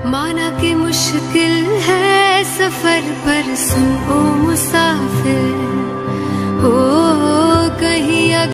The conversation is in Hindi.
माना कि मुश्किल है सफर पर सुन ओ मुसाफिर,